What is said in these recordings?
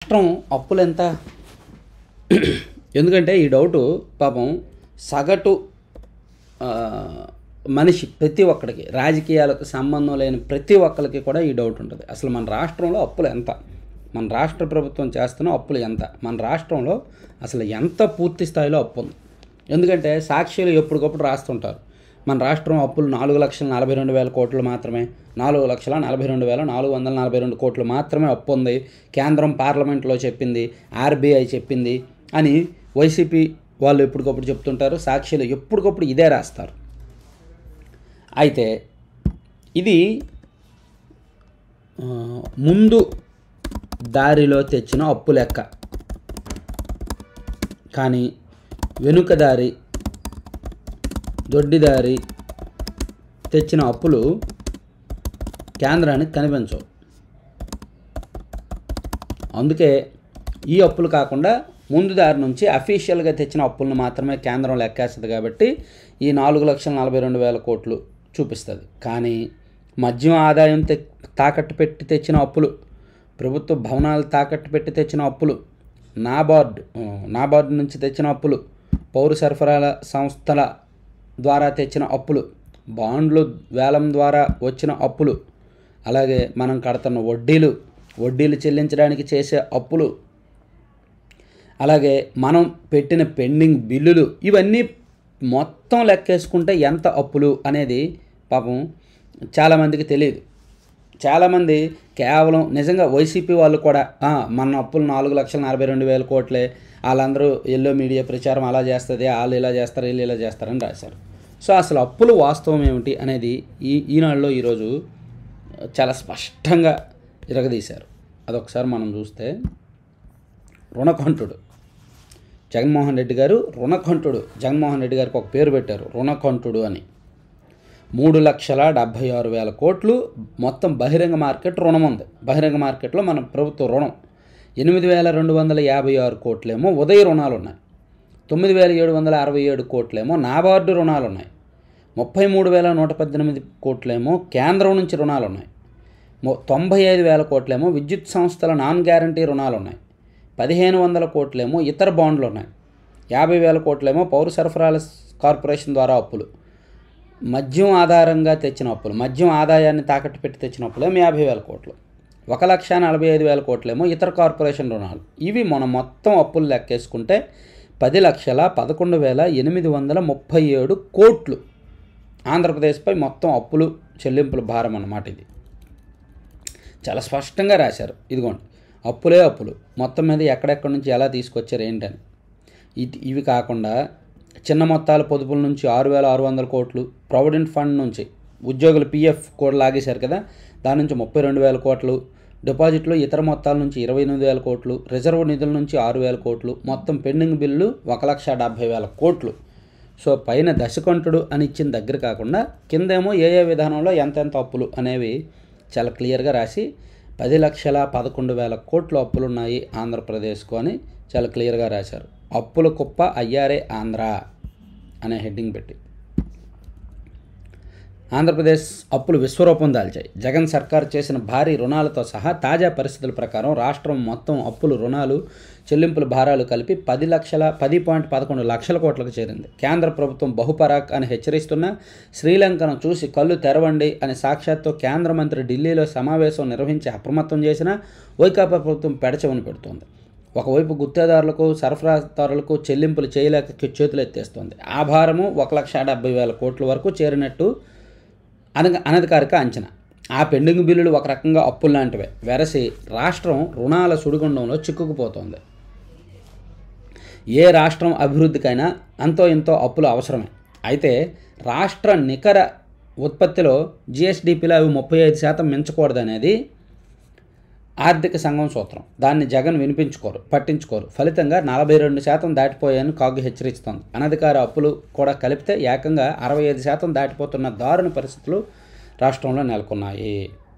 రాష్ట్రం అప్పులు ఎంత? ఎందుకంటే ఈ డౌటు పాపం సగటు మనిషి ప్రతి ఒక్కడికి, రాజకీయాలకు సంబంధం లేని ప్రతి ఒక్కరికి కూడా ఈ డౌట్ ఉంటుంది. అసలు మన రాష్ట్రంలో అప్పులు ఎంత? మన రాష్ట్ర ప్రభుత్వం చేస్తున్న అప్పులు ఎంత? మన రాష్ట్రంలో అసలు ఎంత పూర్తి స్థాయిలో అప్పు ఉంది? ఎందుకంటే సాక్షులు ఎప్పటికప్పుడు రాస్తుంటారు మన రాష్ట్రం అప్పులు 4,42,000 కోట్లు మాత్రమే, 4,42,442 కోట్లు మాత్రమే అప్పు ఉంది, కేంద్రం పార్లమెంట్లో చెప్పింది, ఆర్బీఐ చెప్పింది అని వైసీపీ వాళ్ళు ఎప్పటికప్పుడు చెప్తుంటారు. సాక్షులు ఎప్పటికప్పుడు ఇదే రాస్తారు. అయితే ఇది ముందు దారిలో తెచ్చిన అప్పు లెక్క, కానీ వెనుకదారి దొడ్డిదారి తెచ్చిన అప్పులు కేంద్రానికి కనిపించవు. అందుకే ఈ అప్పులు కాకుండా ముందు దారి నుంచి అఫీషియల్గా తెచ్చిన అప్పులను మాత్రమే కేంద్రం లెక్కేస్తుంది. కాబట్టి ఈ 4,42,000 కోట్లు చూపిస్తుంది. కానీ మద్యం ఆదాయం తాకట్టు పెట్టి తెచ్చిన అప్పులు, ప్రభుత్వ భవనాలు తాకట్టు పెట్టి తెచ్చిన అప్పులు, నాబార్డు నుంచి తెచ్చిన అప్పులు, పౌర సరఫరాల సంస్థల ద్వారా తెచ్చిన అప్పులు, బాండ్లు వేలం ద్వారా వచ్చిన అప్పులు, అలాగే మనం కడుతున్న వడ్డీలు చెల్లించడానికి చేసే అప్పులు, అలాగే మనం పెట్టిన పెండింగ్ బిల్లులు, ఇవన్నీ మొత్తం లెక్కేసుకుంటే ఎంత అప్పులు అనేది పాపం చాలామందికి తెలియదు. చాలామంది కేవలం నిజంగా వైసీపీ వాళ్ళు కూడా మన అప్పులు 4,42,000 కోట్లే, వాళ్ళందరూ ఎల్లో మీడియా ప్రచారం అలా చేస్తుంది, వాళ్ళు ఇలా చేస్తారు, వీళ్ళు ఇలా చేస్తారని రాశారు. సో అసలు అప్పులు వాస్తవం ఏమిటి అనేది ఈనాడులో ఈరోజు చాలా స్పష్టంగా ఇరగదీశారు. అదొకసారి మనం చూస్తే, రుణకంఠుడు జగన్మోహన్ రెడ్డి గారు, జగన్మోహన్ రెడ్డి గారికి ఒక పేరు పెట్టారు, రుణకంఠుడు అని. 3,76,000 కోట్లు మొత్తం బహిరంగ మార్కెట్ రుణం ఉంది. బహిరంగ మార్కెట్లో మన ప్రభుత్వ రుణం 8,256 కోట్లేమో ఉదయ రుణాలు ఉన్నాయి, 9,767 కోట్లేమో నాబార్డు రుణాలు ఉన్నాయి, 33,118 కోట్లేమో కేంద్రం నుంచి రుణాలు ఉన్నాయి, 95,000 కోట్లేమో విద్యుత్ సంస్థల నాన్ గ్యారంటీ రుణాలు ఉన్నాయి, 1,500 కోట్లేమో ఇతర బాండ్లు ఉన్నాయి, 50,000 కోట్లేమో పౌర సరఫరాల కార్పొరేషన్ ద్వారా అప్పులు, మద్యం ఆధారంగా తెచ్చిన అప్పులు, మద్యం ఆదాయాన్ని తాకట్టు పెట్టి తెచ్చిన అప్పులేమో 50,000 కోట్లు, 1,45,000 కోట్లేమో ఇతర కార్పొరేషన్ రుణాలు. ఇవి మనం మొత్తం అప్పులు లెక్కేసుకుంటే 10,11,837 కోట్లు ఆంధ్రప్రదేశ్పై మొత్తం అప్పులు చెల్లింపుల భారం అన్నమాట. ఇది చాలా స్పష్టంగా రాశారు. ఇదిగోండి, అప్పులే అప్పులు, మొత్తం మీద ఎక్కడెక్కడి నుంచి ఎలా తీసుకొచ్చారు ఏంటని. ఇవి కాకుండా చిన్న మొత్తాల పొదుపుల నుంచి 6,600 కోట్లు, ప్రావిడెంట్ ఫండ్ నుంచి ఉద్యోగుల పీఎఫ్ కూడా లాగేశారు కదా, దాని నుంచి 32,000 కోట్లు, డిపాజిట్లు ఇతర మొత్తాల నుంచి 28,000 కోట్లు, రిజర్వ్ నిధుల నుంచి 6,000 కోట్లు, మొత్తం పెండింగ్ బిల్లు 1,70,000 కోట్లు. సో పైన దశకంఠుడు అని ఇచ్చిన దగ్గర కాకుండా కిందేమో ఏ విధానంలో ఎంతెంత అప్పులు అనేవి చాలా క్లియర్గా రాసి 10,11,000 కోట్లు అప్పులున్నాయి ఆంధ్రప్రదేశ్కు అని చాలా క్లియర్గా రాశారు. అప్పుల కుప్ప అయ్యారే ఆంధ్ర అనే హెడ్డింగ్ పెట్టి. ఆంధ్రప్రదేశ్ అప్పులు విశ్వరూపం దాల్చాయి. జగన్ సర్కార్ చేసిన భారీ రుణాలతో సహా తాజా పరిస్థితుల ప్రకారం రాష్ట్రం మొత్తం అప్పులు, రుణాలు, చెల్లింపుల భారాలు కలిపి 10,11 లక్షల కోట్లకు చేరింది. కేంద్ర ప్రభుత్వం బహుపరాక్ అని హెచ్చరిస్తున్న శ్రీలంకను చూసి కళ్ళు తెరవండి అని సాక్షాత్తు కేంద్ర మంత్రి ఢిల్లీలో సమావేశం నిర్వహించి అప్రమత్తం చేసిన వైకాపా ప్రభుత్వం పెడచెవిన పెడుతోంది. ఒకవైపు గుత్తేదారులకు, సరఫరాదారులకు చెల్లింపులు చేయలేక చేతులు ఎత్తేస్తోంది. ఆ భారము 1,70,000 కోట్ల వరకు చేరినట్టు అనధికారిక అంచనా. ఆ పెండింగ్ బిల్లులు ఒక రకంగా అప్పులు లాంటివే. వెరసి రాష్ట్రం రుణాల సుడిగుండంలో చిక్కుకుపోతోంది. ఏ రాష్ట్రం అభివృద్ధికైనా అంతో ఇంతో అప్పులు అవసరమే. అయితే రాష్ట్ర నికర ఉత్పత్తిలో జిఎస్డిపిలో అవి 35% మించకూడదనేది ఆర్థిక సంఘం సూత్రం. దాన్ని జగన్ పట్టించుకోరు. ఫలితంగా 42% దాటిపోయాయని కాగు హెచ్చరిస్తోంది. అనధికార అప్పులు కూడా కలిపితే ఏకంగా 65% దాటిపోతున్న దారుణ పరిస్థితులు రాష్ట్రంలో నెలకొన్నాయి.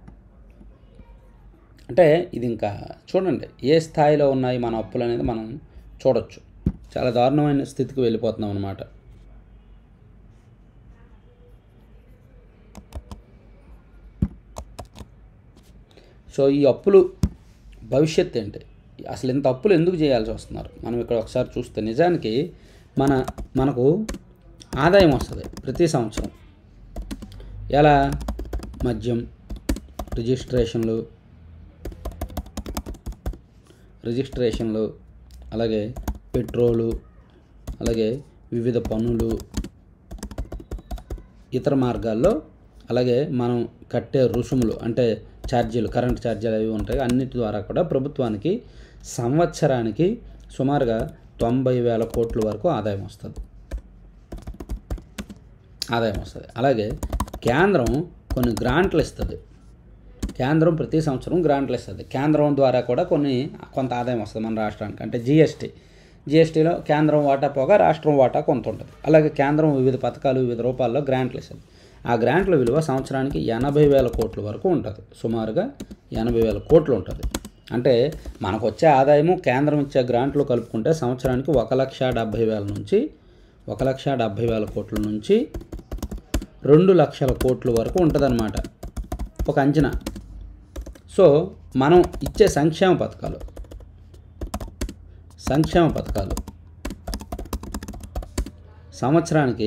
అంటే ఇది ఇంకా చూడండి ఏ స్థాయిలో ఉన్నాయి మన అప్పులు అనేది మనం చూడొచ్చు. చాలా దారుణమైన స్థితికి వెళ్ళిపోతున్నాం అన్నమాట. సో ఈ అప్పులు భవిష్యత్తు ఏంటి? అసలు ఇంత అప్పులు ఎందుకు చేయాల్సి వస్తున్నారు? మనం ఇక్కడ ఒకసారి చూస్తే నిజానికి మనకు ఆదాయం వస్తుంది ప్రతి సంవత్సరం. ఎలా? మద్యం రిజిస్ట్రేషన్లు, అలాగే పెట్రోలు, అలాగే వివిధ పన్నులు, ఇతర మార్గాల్లో, అలాగే మనం కట్టే రుసుములు అంటే ఛార్జీలు, కరెంట్ ఛార్జీలు అవి ఉంటాయి. అన్నిటి ద్వారా కూడా ప్రభుత్వానికి సంవత్సరానికి సుమారుగా 90,000 కోట్ల వరకు ఆదాయం వస్తుంది. అలాగే కేంద్రం కొన్ని గ్రాంట్లు ఇస్తుంది. కేంద్రం ప్రతి సంవత్సరం గ్రాంట్లు ఇస్తుంది. కేంద్రం ద్వారా కూడా కొంత ఆదాయం వస్తుంది మన రాష్ట్రానికి. అంటే జిఎస్టీలో కేంద్రం వాటా పోగా రాష్ట్రం వాటా కొంత ఉంటుంది. అలాగే కేంద్రం వివిధ పథకాలు వివిధ రూపాల్లో గ్రాంట్లు ఇస్తుంది. ఆ గ్రాంట్ల విలువ సంవత్సరానికి 80,000 కోట్ల వరకు ఉంటుంది. సుమారుగా 80,000 కోట్లు ఉంటుంది. అంటే మనకు వచ్చే ఆదాయము కేంద్రం ఇచ్చే గ్రాంట్లు కలుపుకుంటే సంవత్సరానికి 1,70,000 కోట్ల నుంచి 2,00,000 కోట్ల వరకు ఉంటుందన్నమాట ఒక అంచనా. సో మనం ఇచ్చే సంక్షేమ పథకాలు సంవత్సరానికి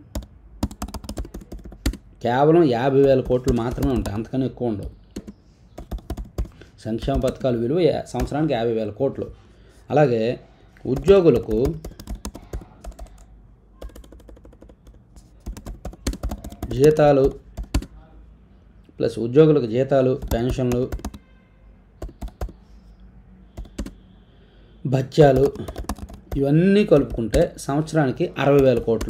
కేవలం 50,000 కోట్లు మాత్రమే ఉంటాయి, అంతకన్నా ఎక్కువ ఉండవు. సంక్షేమ పథకాల విలువ సంవత్సరానికి 50,000 కోట్లు. అలాగే ఉద్యోగులకు జీతాలు, పెన్షన్లు, భత్యాలు ఇవన్నీ కలుపుకుంటే సంవత్సరానికి 60,000 కోట్లు.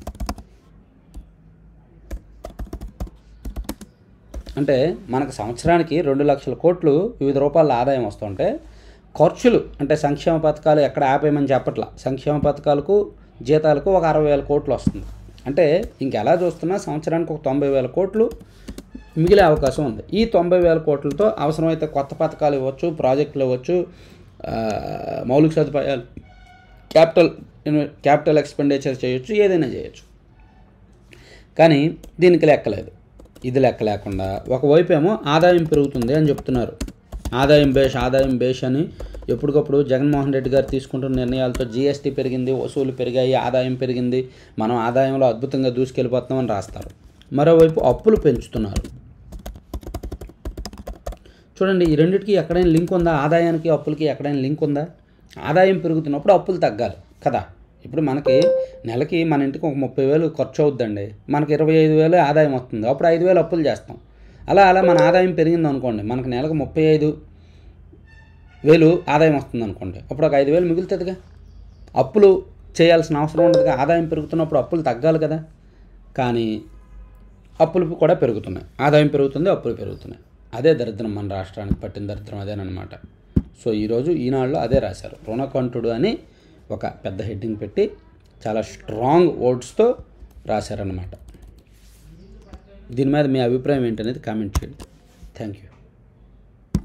అంటే మనకు సంవత్సరానికి 2,00,000 కోట్లు వివిధ రూపాయల ఆదాయం వస్తుంటే ఖర్చులు అంటే సంక్షేమ పథకాలు ఎక్కడ ఆపేయమని చెప్పట్లా. సంక్షేమ పథకాలకు జీతాలకు ఒక 60,000 కోట్లు వస్తుంది. అంటే ఇంకెలా చూస్తున్నా సంవత్సరానికి ఒక 90,000 కోట్లు మిగిలే అవకాశం ఉంది. ఈ 90,000 కోట్లతో అవసరమైతే కొత్త పథకాలు ఇవ్వచ్చు, ప్రాజెక్టులు ఇవ్వచ్చు, మౌలిక సదుపాయాలు, క్యాపిటల్ ఎక్స్పెండిచర్ చేయొచ్చు, ఏదైనా చేయొచ్చు. కానీ దీనికి లెక్కలేదు. ఇది లెక్క లేకుండా ఒకవైపు ఏమో ఆదాయం పెరుగుతుంది అని చెప్తున్నారు. ఆదాయం బేష్ అని ఎప్పటికప్పుడు జగన్మోహన్ రెడ్డి గారు తీసుకుంటున్న నిర్ణయాలతో జీఎస్టీ పెరిగింది, వసూలు పెరిగాయి, ఆదాయం పెరిగింది, మనం ఆదాయంలో అద్భుతంగా దూసుకెళ్ళిపోతున్నామని రాస్తారు. మరోవైపు అప్పులు పెంచుతున్నారు. చూడండి, ఈ రెండింటికి ఎక్కడైనా లింక్ ఉందా? ఆదాయానికి అప్పులకి ఎక్కడైనా లింక్ ఉందా? ఆదాయం పెరుగుతున్నప్పుడు అప్పులు తగ్గాలి కదా. ఇప్పుడు మనకి నెలకి మన ఇంటికి ఒక 30,000 ఖర్చు అవుద్దండి, మనకి 25,000 ఆదాయం వస్తుంది, అప్పుడు 5,000 అప్పులు చేస్తాం. అలా మన ఆదాయం పెరిగింది అనుకోండి, మనకు నెలకు 35,000 ఆదాయం వస్తుంది అనుకోండి, అప్పుడు ఒక 5,000 మిగులుతుందిగా. అప్పులు చేయాల్సిన అవసరం ఉండదుగా. ఆదాయం పెరుగుతున్నప్పుడు అప్పులు తగ్గాలి కదా. కానీ అప్పులు కూడా పెరుగుతున్నాయి, ఆదాయం పెరుగుతుంది, అప్పులు పెరుగుతున్నాయి. అదే దరిద్రం, మన రాష్ట్రానికి పట్టిన దరిద్రం అదేనమాట. సో ఈరోజు ఈనాడులో అదే రాశారు. రుణకంఠుడు అని ఒక పెద్ద హెడ్డింగ్ పెట్టి చాలా స్ట్రాంగ్ వర్డ్స్తో రాశారన్నమాట. దీని మీద మీ అభిప్రాయం ఏంటనేది కామెంట్ చేయండి. Thank you.